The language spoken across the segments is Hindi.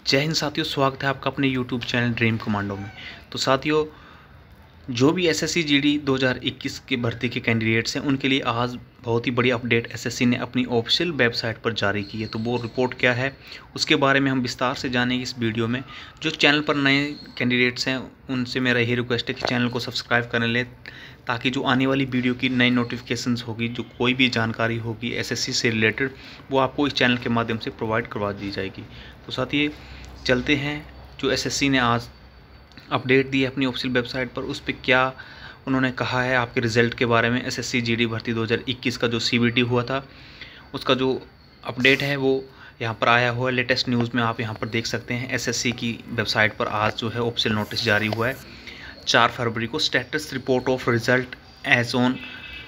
जय हिंद साथियों, स्वागत है आपका अपने YouTube चैनल ड्रीम कमांडो में। तो साथियों, जो भी एसएससी जीडी 2021 के भर्ती के कैंडिडेट्स हैं उनके लिए आज बहुत ही बड़ी अपडेट एसएससी ने अपनी ऑफिशियल वेबसाइट पर जारी की है। तो वो रिपोर्ट क्या है उसके बारे में हम विस्तार से जानेंगे इस वीडियो में। जो चैनल पर नए कैंडिडेट्स हैं उनसे मेरा यही रिक्वेस्ट है कि चैनल को सब्सक्राइब कर लें, ताकि जो आने वाली वीडियो की नई नोटिफिकेशंस होगी, जो कोई भी जानकारी होगी एसएससी से रिलेटेड, वो आपको इस चैनल के माध्यम से प्रोवाइड करवा दी जाएगी। तो साथियों, चलते हैं जो एसएससी ने आज अपडेट दी है अपनी ऑफिशियल वेबसाइट पर, उस पर क्या उन्होंने कहा है आपके रिज़ल्ट के बारे में। एसएससी जीडी भर्ती 2021 का जो सीबीटी हुआ था उसका जो अपडेट है वो यहाँ पर आया हुआ है लेटेस्ट न्यूज़ में, आप यहाँ पर देख सकते हैं। एसएससी की वेबसाइट पर आज जो है ऑफिशियल नोटिस जारी हुआ है 4 फरवरी को। Status report of result as on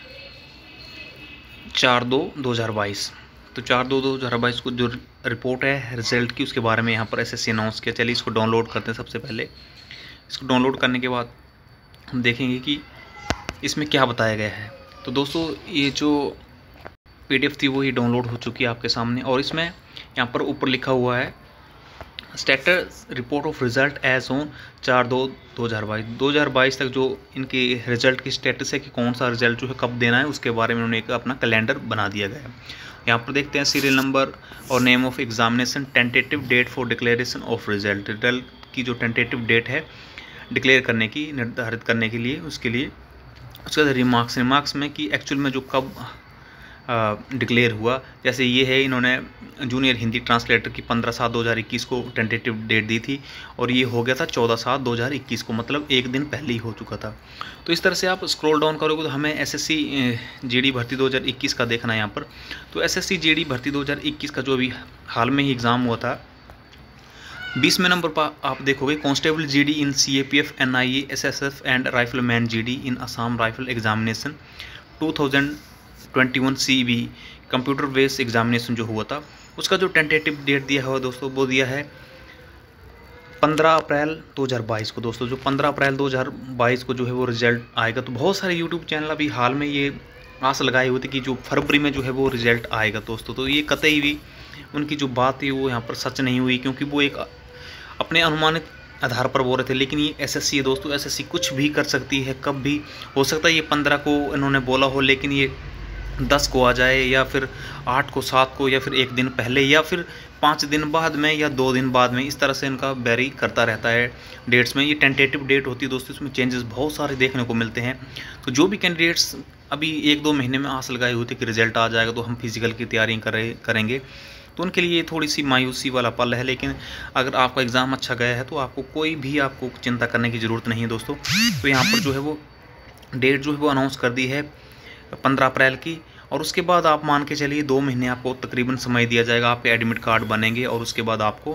4/2/2022। तो 4/2/2022 को जो रिपोर्ट है रिज़ल्ट की, उसके बारे में यहाँ पर एसएससी अनाउंस किया। चलिए इसको डाउनलोड करते हैं। सबसे पहले इसको डाउनलोड करने के बाद हम देखेंगे कि इसमें क्या बताया गया है। तो दोस्तों, ये जो पीडीएफ थी वो ही डाउनलोड हो चुकी है आपके सामने, और इसमें यहाँ पर ऊपर लिखा हुआ है status report of result as on 4/2/2022। 2022 तक जो इनके रिज़ल्ट की स्टेटस है कि कौन सा रिज़ल्ट जो है कब देना है, उसके बारे में उन्होंने एक अपना कैलेंडर बना दिया गया है। यहाँ पर देखते हैं सीरियल नंबर और name of examination, tentative date for declaration of result. Result की जो टेंटेटिव डेट है डिक्लेयर करने की, निर्धारित करने के लिए, उसके लिए उसके बाद रिमार्क्स में कि एक्चुअल में जो कब डिक्लेयर हुआ। जैसे ये है, इन्होंने जूनियर हिंदी ट्रांसलेटर की 15/7/2021 को टेंटेटिव डेट दी थी, और ये हो गया था 14/7/2021 को, मतलब एक दिन पहले ही हो चुका था। तो इस तरह से आप स्क्रॉल डाउन करोगे तो हमें एसएससी जीडी भर्ती 2021 का देखना है यहाँ पर। तो एसएससी जीडी भर्ती 2021 का जो अभी हाल में ही एग्ज़ाम हुआ था, 20वें नंबर पर आप देखोगे constable GD in CAPF, NIA, SSF and rifleman GD in Assam rifle examination 2021 CB computer based examination जो हुआ था, उसका जो टेंटेटिव डेट दिया हुआ दोस्तों वो दिया है 15 अप्रैल 2022 को। दोस्तों, जो 15 अप्रैल 2022 को जो है वो रिजल्ट आएगा। तो बहुत सारे यूट्यूब चैनल अभी हाल में ये आस लगाए हुए थे कि जो फरवरी में जो है वो रिजल्ट आएगा दोस्तों। तो ये कतई भी उनकी जो बात थी वो यहाँ पर सच नहीं हुई, क्योंकि वो एक अपने अनुमानित आधार पर बोल रहे थे। लेकिन ये एसएससी है दोस्तों, एसएससी कुछ भी कर सकती है, कब भी हो सकता है ये 15 को इन्होंने बोला हो, लेकिन ये 10 को आ जाए, या फिर 8 को, 7 को, या फिर एक दिन पहले, या फिर 5 दिन बाद में, या 2 दिन बाद में। इस तरह से इनका वेरी करता रहता है डेट्स में। ये टेंटेटिव डेट होती है दोस्तों, इसमें चेंजेस बहुत सारे देखने को मिलते हैं। तो जो भी कैंडिडेट्स अभी 1-2 महीने में आस लगाए हुए थे कि रिजल्ट आ जाएगा तो हम फिजिकल की तैयारी करेंगे, तो उनके लिए थोड़ी सी मायूसी वाला पल है। लेकिन अगर आपका एग्ज़ाम अच्छा गया है तो आपको कोई भी आपको चिंता करने की ज़रूरत नहीं है दोस्तों। तो यहाँ पर जो है वो डेट जो है वो अनाउंस कर दी है 15 अप्रैल की, और उसके बाद आप मान के चलिए 2 महीने आपको तकरीबन समय दिया जाएगा। आपके एडमिट कार्ड बनेंगे और उसके बाद आपको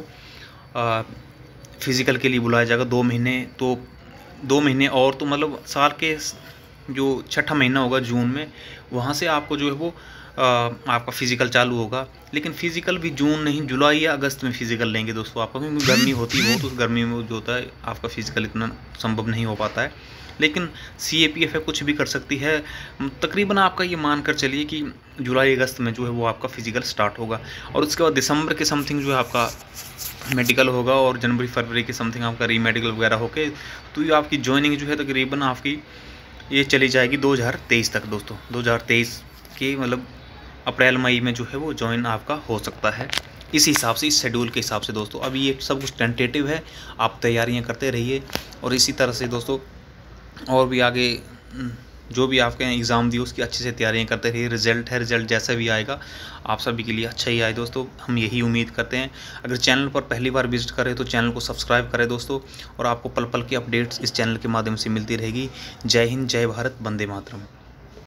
फिज़िकल के लिए बुलाया जाएगा 2 महीने। तो 2 महीने और, तो मतलब साल के जो 6ठा महीना होगा जून में, वहाँ से आपको जो है वो आपका फ़िज़िकल चालू होगा। लेकिन फ़िज़िकल भी जून नहीं, जुलाई या अगस्त में फ़िज़िकल लेंगे दोस्तों आपका, क्योंकि गर्मी होती है बहुत, उस गर्मी में जो होता है आपका फ़िज़िकल इतना संभव नहीं हो पाता है। लेकिन सीएपीएफ है, कुछ भी कर सकती है। तकरीबन आपका ये मान कर चलिए कि जुलाई अगस्त में जो है वो आपका फ़िज़िकल स्टार्ट होगा, और उसके बाद दिसंबर के समथिंग जो है आपका मेडिकल होगा, और जनवरी फरवरी के समथिंग आपका री मेडिकल वगैरह होके, तो ये आपकी जॉइनिंग जो है तकरीबन आपकी ये चली जाएगी 2023 तक दोस्तों। 2023 के मतलब अप्रैल मई में जो है वो ज्वाइन आपका हो सकता है, इस हिसाब से, इस शेड्यूल के हिसाब से दोस्तों। अभी ये सब कुछ टेंटेटिव है, आप तैयारियां करते रहिए, और इसी तरह से दोस्तों और भी आगे जो भी आपके एग्ज़ाम दिए उसकी अच्छे से तैयारियां करते रहिए। रिज़ल्ट है, रिज़ल्ट जैसा भी आएगा आप सभी के लिए अच्छा ही आए दोस्तों, हम यही उम्मीद करते हैं। अगर चैनल पर पहली बार विजिट करें तो चैनल को सब्सक्राइब करें दोस्तों, और आपको पल पल की अपडेट्स इस चैनल के माध्यम से मिलती रहेगी। जय हिंद, जय भारत, वंदे मातरम।